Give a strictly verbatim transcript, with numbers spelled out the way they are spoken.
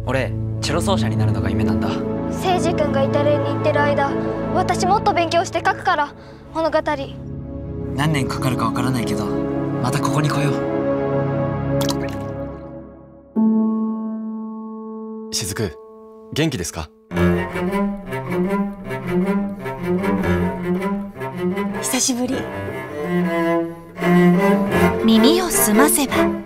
俺チェロ奏者になるのが夢なんだ。 聖司君がイタリアに行ってる間、私もっと勉強して書くから物語。 何年かかるかわからないけど、またここに来よう。雫、元気ですか？ 久しぶり。耳をすませば。